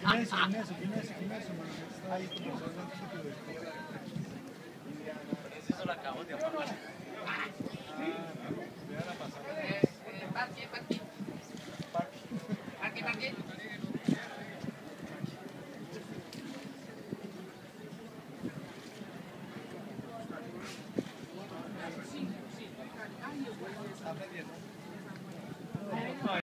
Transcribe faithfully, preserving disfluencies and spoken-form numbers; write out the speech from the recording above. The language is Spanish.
Inmenso, inmenso, inmenso, inmenso, mano. Está ahí como solo un sitio de... Pero eso lo acabamos de apagar. Ah, no, ya la pasamos.